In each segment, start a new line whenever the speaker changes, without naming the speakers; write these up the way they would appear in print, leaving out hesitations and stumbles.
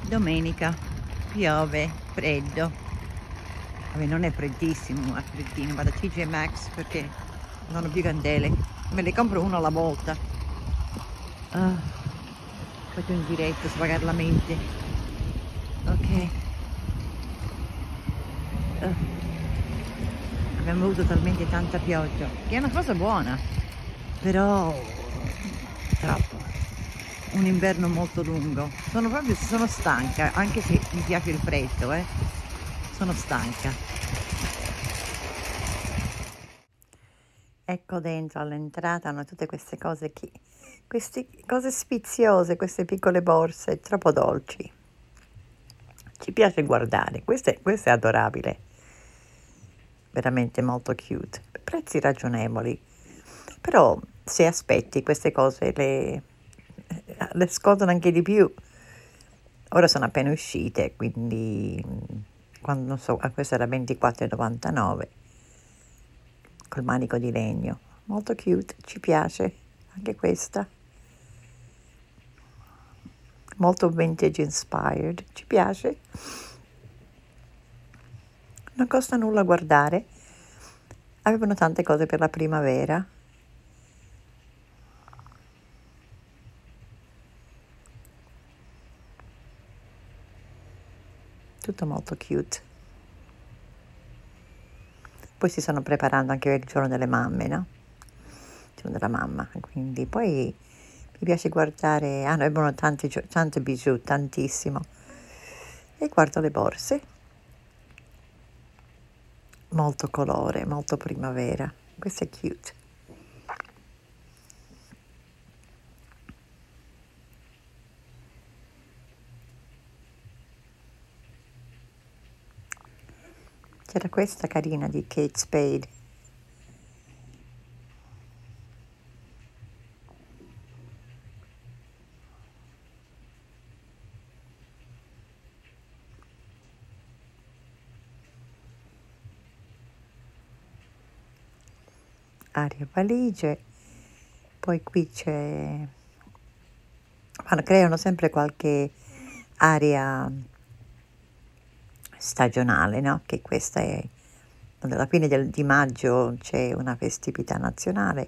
Domenica, piove, freddo. Vabbè, non è freddissimo, ma freddino. Vado a TJ Maxx perché non ho più candele. Me ne compro uno alla volta. Faccio un giretto, svagar la mente. Ok. Abbiamo avuto talmente tanta pioggia, che è una cosa buona, però troppo. Un inverno molto lungo. Sono stanca, anche se mi piace il freddo, sono stanca. Ecco, dentro all'entrata hanno tutte queste cose queste cose sfiziose, queste piccole borse troppo dolci. Ci piace guardare, questo è adorabile, veramente molto cute, prezzi ragionevoli, però se aspetti queste cose le scontano anche di più. Ora sono appena uscite, quindi quando non so, questa era 24,99 col manico di legno, molto cute, ci piace anche questa, molto vintage inspired, ci piace, non costa nulla guardare, avevano tante cose per la primavera. Tutto molto cute. Poi si stanno preparando anche il giorno delle mamme, no? Il giorno della mamma, quindi poi mi piace guardare, avevano tante bijou, tantissimo, e guardo le borse, molto colore, molto primavera, questo è cute. C'era questa carina di Kate Spade, aria valigie, poi qui creano sempre qualche area stagionale, no? Che questa è, alla fine di maggio c'è una festività nazionale,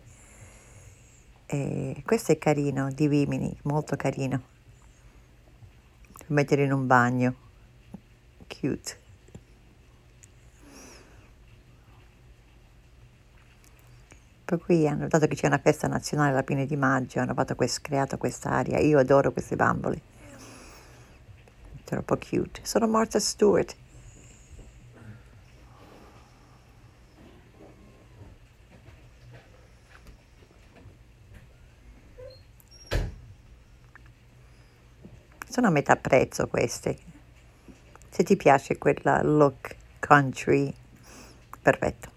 e questo è carino, di Vimini, molto carino, per mettere in un bagno, cute. Poi qui dato che c'è una festa nazionale alla fine di maggio, hanno creato quest'area, io adoro queste bambole, troppo cute, sono Martha Stewart. Sono a metà prezzo queste. Se ti piace quella look country, perfetto.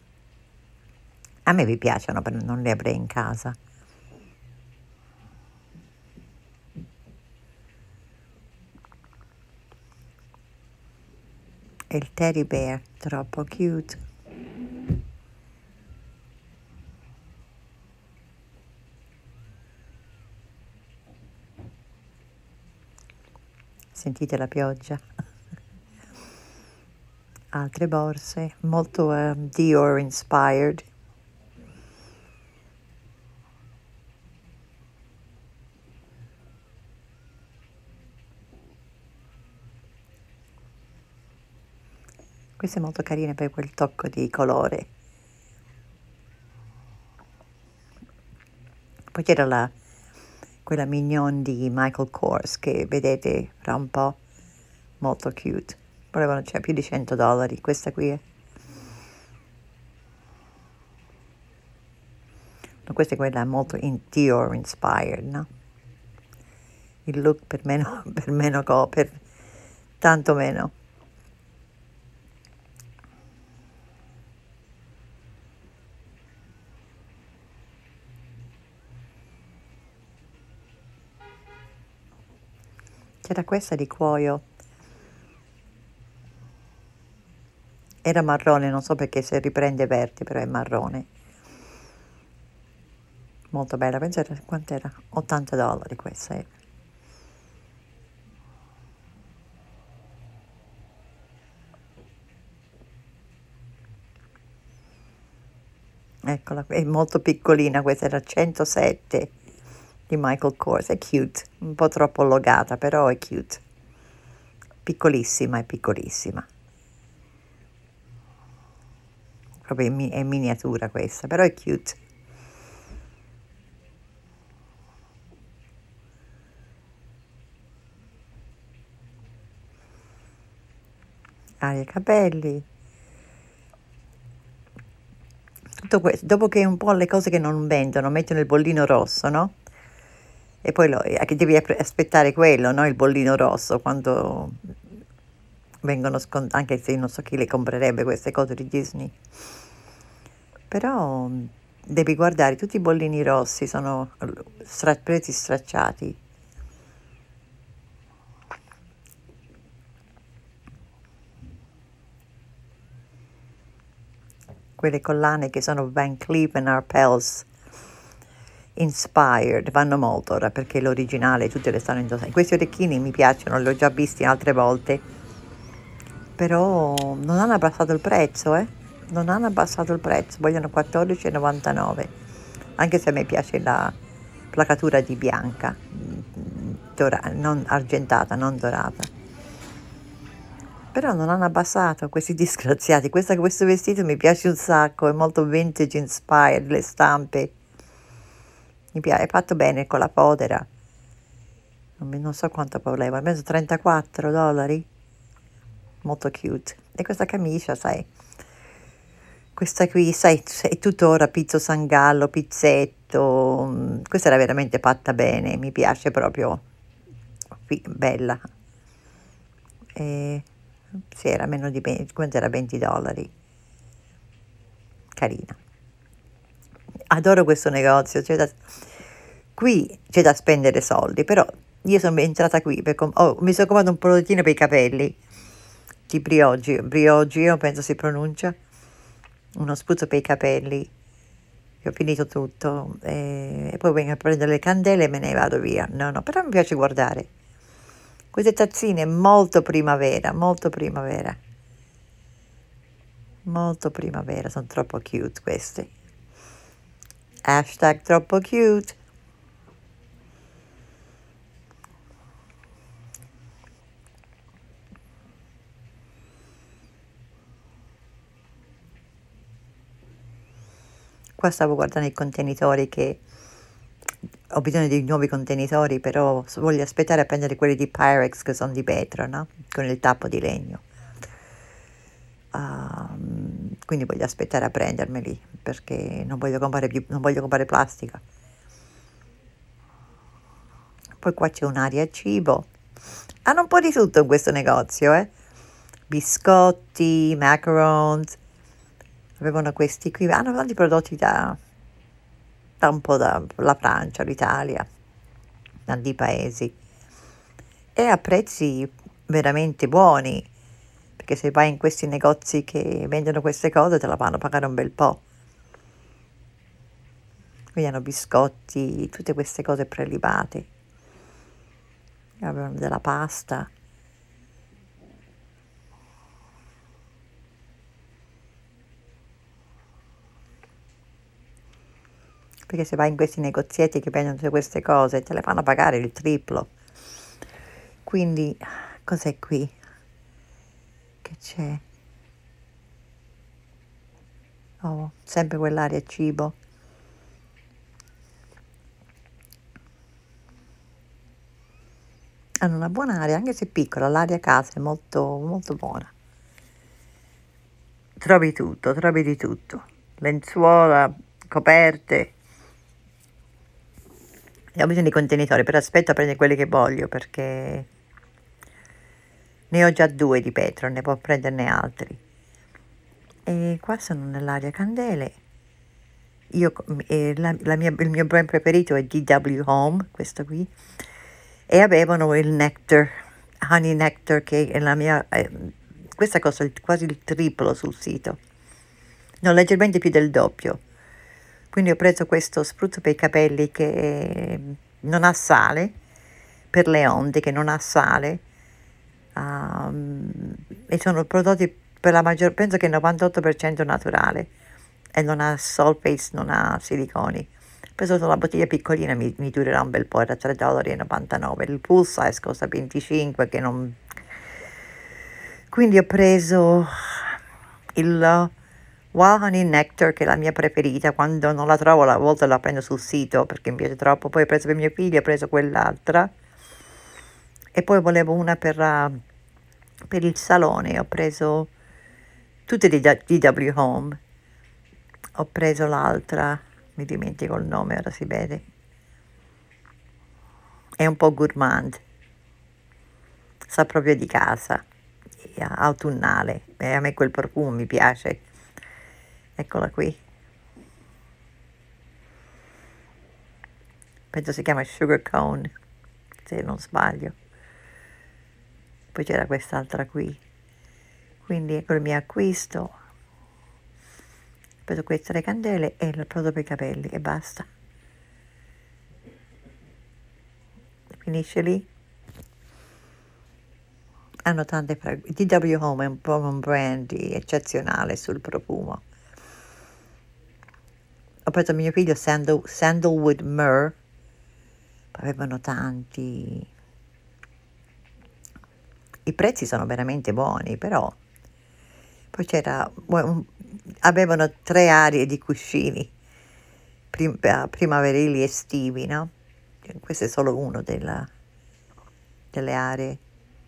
A me vi piacciono, però non le avrei in casa. E il teddy bear, troppo cute. Sentite la pioggia. Altre borse, molto Dior inspired. Questa è molto carina per quel tocco di colore. Poi c'era quella mignon di Michael Kors che vedete fra un po', molto cute. Volevano più di $100, questa qui è. No, questa è quella molto Dior inspired, no? Il look per tanto meno. C'era questa di cuoio, era marrone, non so perché se riprende verde, però è marrone, molto bella. Penso quant'era? $80 questa è. Eccola, è molto piccolina, questa era 107 di Michael Kors, è cute, un po' troppo allogata, però è cute, piccolissima, è piccolissima, proprio è miniatura questa, però è cute. Aria capelli, tutto questo, dopo che un po' le cose che non vendono, mettono il bollino rosso, no? E poi che devi aspettare quello, no? Il bollino rosso, quando vengono scontati, anche se non so chi le comprerebbe queste cose di Disney. Però devi guardare, tutti i bollini rossi sono prezzi stracciati. Quelle collane che sono Van Cleef and Arpels Inspired vanno molto ora perché l'originale tutte le stanno indossando. Questi orecchini mi piacciono, li ho già visti altre volte, però non hanno abbassato il prezzo, non hanno abbassato il prezzo, vogliono 14,99, anche se a me piace la placatura di bianca, non argentata, non dorata. Però non hanno abbassato questi disgraziati. Questo vestito mi piace un sacco, è molto vintage inspired, le stampe. Mi piace, è fatto bene con la fodera. Non so quanto voleva, penso $34. Molto cute. E questa camicia, sai, questa qui, sai, è tuttora pizzo sangallo, pizzetto. Questa era veramente fatta bene, mi piace proprio, bella. E, sì, era meno di 20, quanto era $20. Carina. Adoro questo negozio, qui c'è da spendere soldi, però io sono entrata qui mi sono comprato un prodottino per i capelli di Briogeo penso si pronuncia, uno spruzzo per i capelli, che ho finito tutto e poi vengo a prendere le candele e me ne vado via. No, però mi piace guardare queste tazzine, molto primavera, molto primavera, molto primavera, sono troppo cute queste. Hashtag troppo cute. Qua stavo guardando i contenitori, che ho bisogno di nuovi contenitori, però voglio aspettare a prendere quelli di Pyrex che sono di vetro, no? Con il tappo di legno. Quindi voglio aspettare a prendermeli perché non voglio comprare plastica. Poi qua c'è un'area cibo. Hanno un po' di tutto in questo negozio, biscotti, macarons. Avevano questi qui, hanno tanti prodotti da un po' dalla Francia, l'Italia, tanti paesi, e a prezzi veramente buoni, perché se vai in questi negozi che vendono queste cose te la fanno pagare un bel po'. Quindi hanno biscotti, tutte queste cose prelibate, avevano della pasta. Perché se vai in questi negozietti che vendono tutte queste cose te le fanno pagare il triplo. Quindi cos'è qui che c'è? Oh, sempre quell'area cibo. Hanno una buona area, anche se piccola, l'area casa è molto molto buona. Trovi tutto, trovi di tutto, lenzuola, coperte. Ho bisogno di contenitori, però aspetto a prendere quelli che voglio perché ne ho già 2 di vetro, ne può prenderne altri. E qua sono nell'area candele. Il mio brand preferito è DW Home, questo qui, e avevano il Nectar, Honey Nectar, che è la mia, questa costa quasi il triplo sul sito, no, leggermente più del doppio. Quindi ho preso questo spruzzo per i capelli che non ha sale, per le onde, che non ha sale, e sono prodotti per la maggior, penso che il 98% naturale. e non ha sulfates, non ha siliconi. Ho preso solo la bottiglia piccolina, mi durerà un bel po', era $3,99. Il full size costa 25, che non... Quindi ho preso il Wild Honey Nectar, che è la mia preferita. Quando non la trovo, a volte la prendo sul sito perché mi piace troppo. Poi ho preso per mio figlio, ho preso quell'altra. E poi volevo una per il salone, ho preso tutte di DW Home. Ho preso l'altra, mi dimentico il nome, ora si vede. È un po' gourmand, sa proprio di casa, è autunnale, e a me quel profumo mi piace. Eccola qui. Penso si chiama Sugar Cone, se non sbaglio. Poi c'era quest'altra qui. Quindi ecco il mio acquisto. Ho preso queste 3 candele e il prodotto per i capelli e basta. Finisce lì. Hanno tante fragranze. DW Home è un po' un brand eccezionale sul profumo. Ho preso a mio figlio Sandalwood Myrrh, avevano tanti. I prezzi sono veramente buoni, però poi c'era, avevano 3 aree di cuscini primaverili estivi, no? Questo è solo uno delle aree.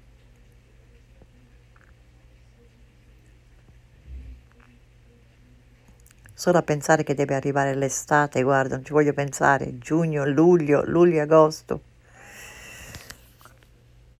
Solo a pensare che deve arrivare l'estate, guarda, non ci voglio pensare, giugno, luglio, agosto.